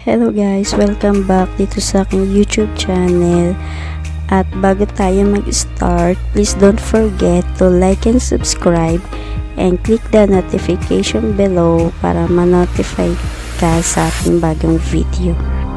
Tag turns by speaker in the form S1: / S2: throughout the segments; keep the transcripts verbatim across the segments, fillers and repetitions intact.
S1: Hello guys, welcome back dito sa aking YouTube channel. At bago tayo mag-start, please don't forget to like and subscribe and click the notification below para ma-notify ka sa ating bagong video.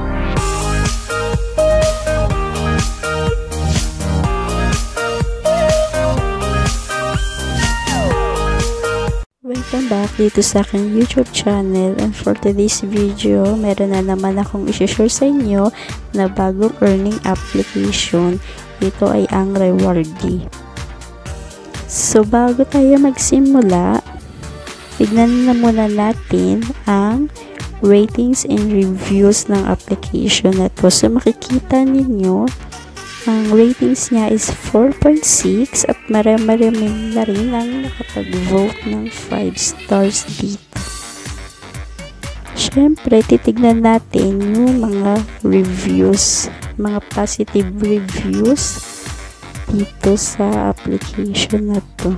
S1: Welcome back dito sa aking YouTube channel, and for today's video, meron na naman akong isi-share sa inyo na bagong earning application. Ito ay ang Rewardy. So bago tayo magsimula, tignan na muna natin ang ratings and reviews ng application na to. So makikita ninyo, ang ratings niya is four point six at marami-marami na rin ang nakapag-vote ng five stars dito. Siyempre, titignan natin yung mga reviews, mga positive reviews dito sa application na to.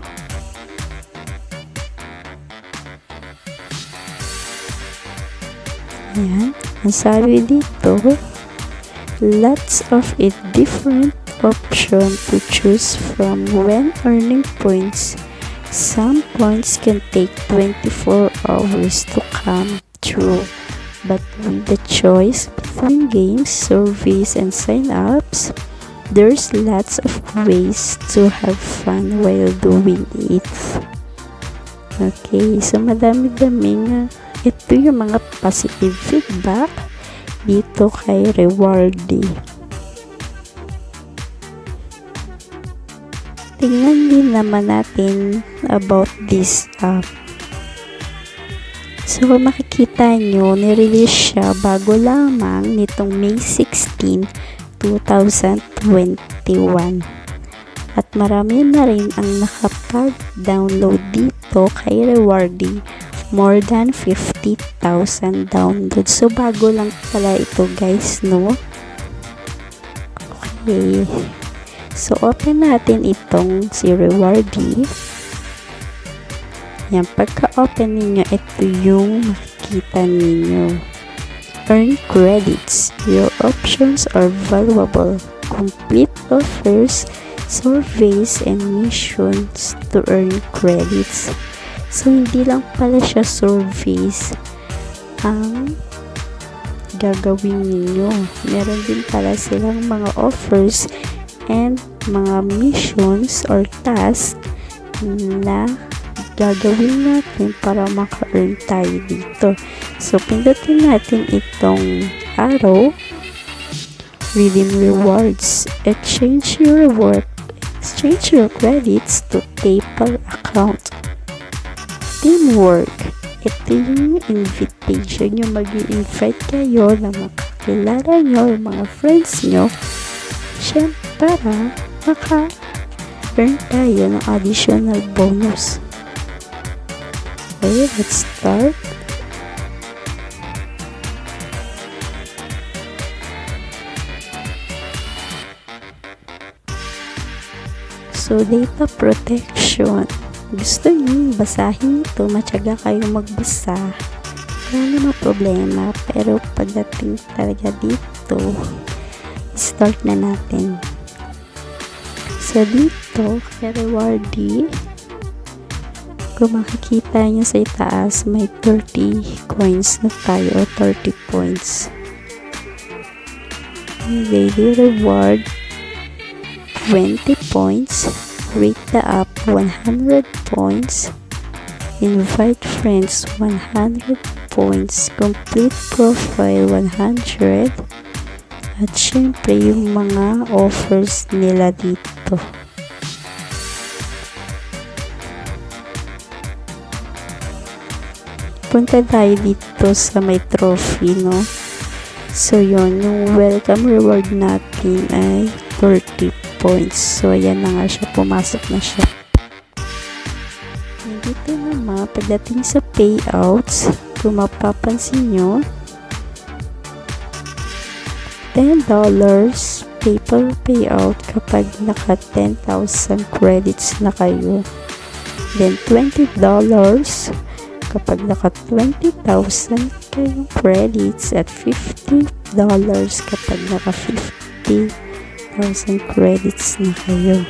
S1: Ayan, ang sabi dito, lots of it different option to choose from when earning points. Some points can take twenty-four hours to come through, but with the choice between games, surveys, and sign-ups, there's lots of ways to have fun while doing it. Okay, so madami-daming uh, ito yung mga positive feedback dito kay Rewardy. Tingnan din naman natin about this app. So makikita nyo, nirelease siya bago lamang nitong May sixteenth, two thousand twenty-one. At marami na rin ang nakapag-download dito kay Rewardy. More than fifty thousand downloads. So, bago lang pala ito guys, no? Okay. So, open natin itong si Rewardy. Yan. Pagka-open ninyo, ito yung makikita ninyo. Earn credits. Your options are valuable. Complete offers, surveys, and missions to earn credits. So, hindi lang pala siya surveys ang gagawin ninyo. Meron din pala silang mga offers and mga missions or tasks na gagawin natin para maka-earn tayo dito. So, pindutin natin itong arrow, redeem rewards, exchange your reward, exchange your credits to PayPal account. Teamwork. Ito yung invitation, yung mag-i-invite kayo na makakilala nyo, yung mga friends nyo. Siyempre, para maka-earn tayo ng additional bonus. Okay, let's start. So, data protection. Gusto nyo basahin ito, matyaga kayong magbasa, wala naman problema. Pero pagdating talaga dito, start na natin. So dito kay Rewardy, kung makikita nyo sa itaas, may thirty coins na tayo, thirty points. Daily reward twenty points. Rate the app one hundred points, invite friends one hundred points, complete profile one hundred, at syempre yung mga offers nila dito. Punta tayo dito sa may trophy, no? So yun, yung welcome reward natin ay thirty points. So, ayan na nga siya. Pumasok na siya. Dito naman, pagdating sa payouts, kung mapapansin nyo, ten dollars PayPal payout kapag naka ten thousand credits na kayo. Then, twenty dollars kapag naka twenty thousand kayong credits at fifty dollars kapag naka fifty thousand credits na kayo.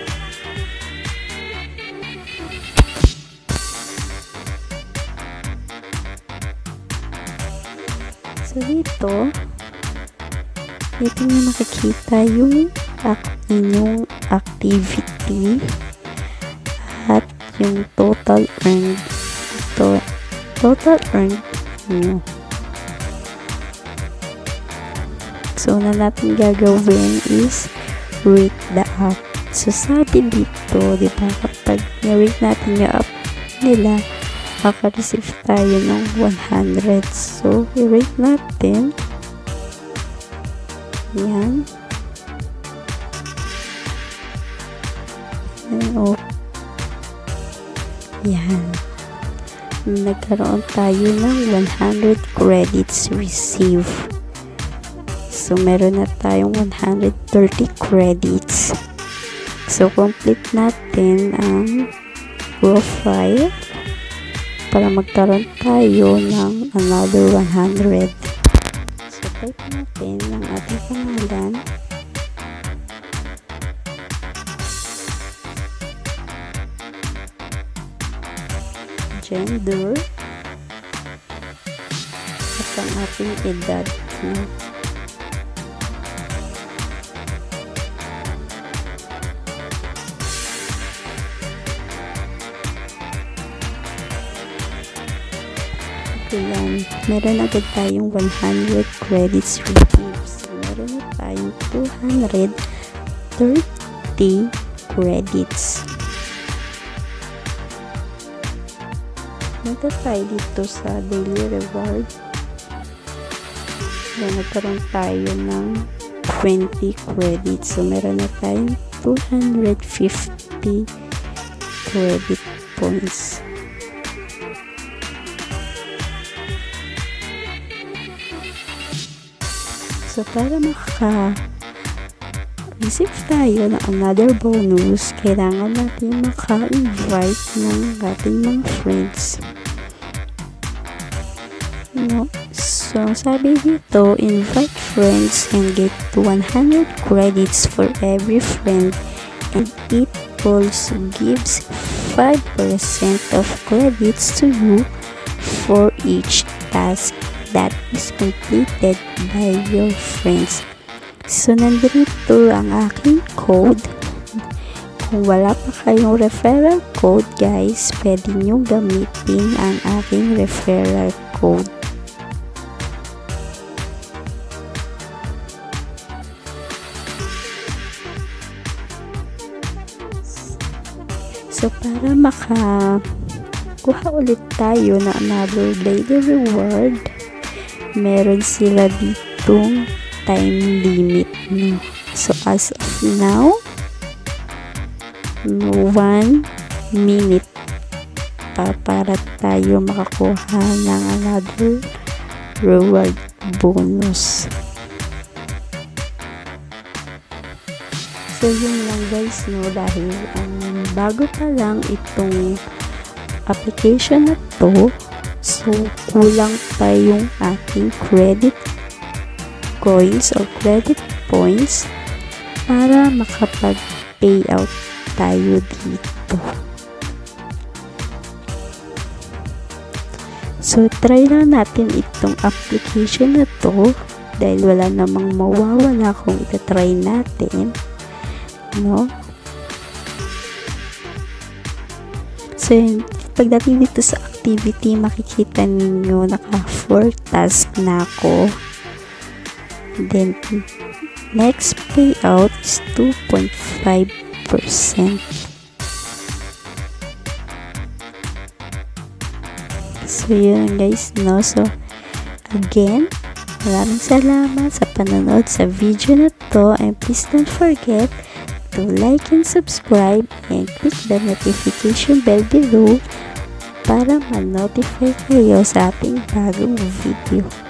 S1: So dito, dito nyo makikita yung inyong activity at yung total earned. Ito, total earned nyo. So na natin gagawin is rate the app. So sabi dito, di ba, kapag i-rate natin yung app nila, maka-receive tayo ng one hundred. So, i-rate natin. Yan. Yan, oh. Yan. Nagkaroon tayo ng one hundred credits receive. So, meron na tayong one hundred thirty credits. So, complete natin ang profile para magkaroon tayo ng another one hundred. So, type natin ang ating pangalan. Gender. At ang ating edad. Ayan, meron agad tayong one hundred credits received. Meron na tayong two hundred thirty credits. Punta tayo dito sa daily reward. Ayan, nagkaroon tayo ng twenty credits. So, meron na tayong two hundred fifty credit points. So, para maka-receive tayo ng another bonus, kailangan natin maka-invite ng ating mga friends. No? So, sabi dito, invite friends and get one hundred credits for every friend, and it also gives five percent of credits to you for each task that is completed by your friends. So, nandito ang aking code. Kung wala pa kayong referral code, guys, pwede nyo gamitin ang aking referral code. So, para maka kuha ulit tayo na another daily reward, meron sila ditong time limit, no? So, as of now, no, one minute pa para tayo makakuha ng another reward bonus. So, yun lang guys, no? Dahil um, bago pa lang itong application na to, so, kulang pa yung aking credit coins or credit points para makapag-payout tayo dito. So, try lang natin itong application na to dahil wala namang mawawala kung itatry natin. No? So, pagdating dito sa activity, makikita ninyo naka four task na ako. Then, next payout is two point five percent. So, yun guys, no? So, again, maraming salamat sa panonood sa video na to, and please don't forget to like and subscribe and click the notification bell below para ma-notify kayo sa ating bagong video.